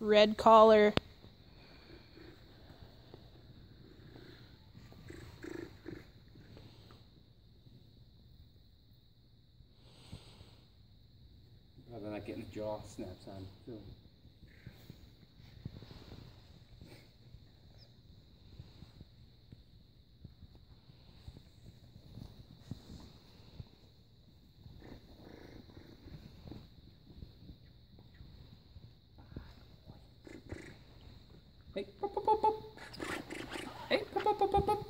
red collar. Rather than not getting the jaw snaps on film. Hey, pop, pop, pop, pop. Hey, pop, pop, pop, pop, pop.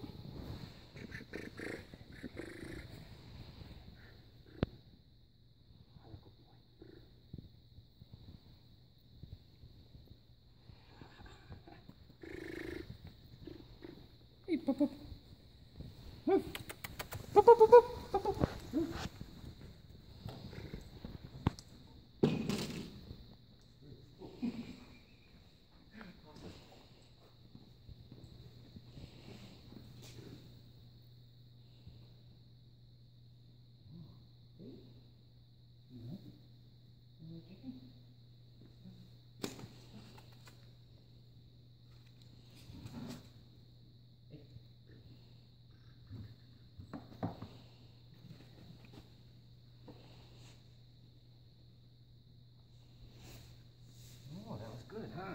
Hey, pop, pop. Pop, pop, pop, pop, pop, pop. Oh, that was good, huh?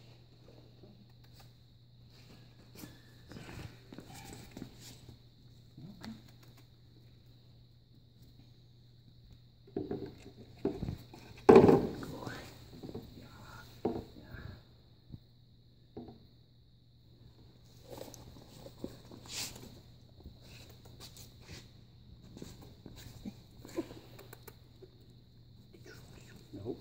Nope.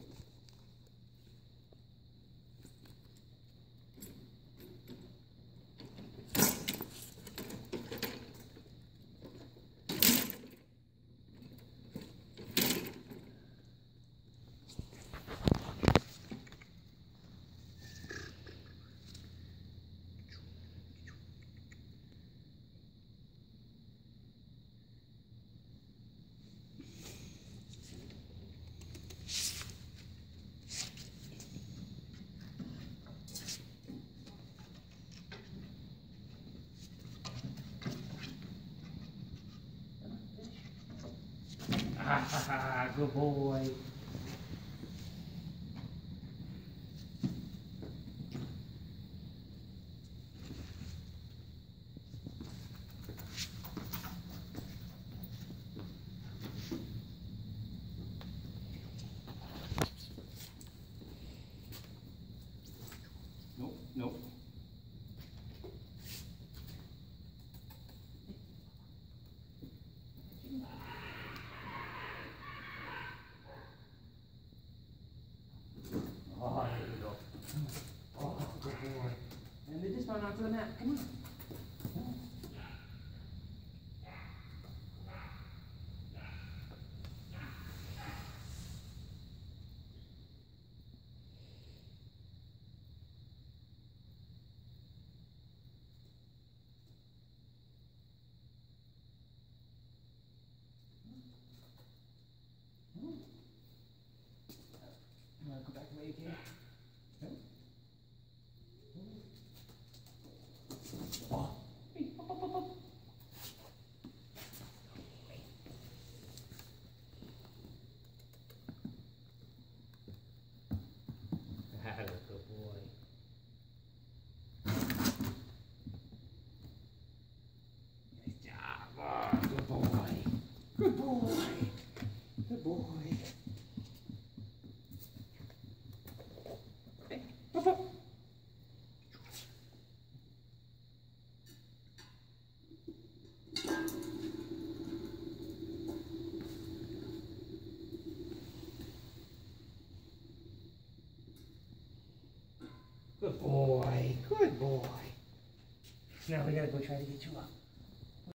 Ha ha ha, good boy. Nope, nope. Oh, there you go. Oh, good boy. And they just went onto the mat. Come on. You want to go back the way you came? No? Oh. Hey, up, up, up, up. That's a good boy. Nice job. Oh, good boy. Good boy. Good boy. Hey, up, up. Good boy. Good boy. Now we gotta go try to get you up.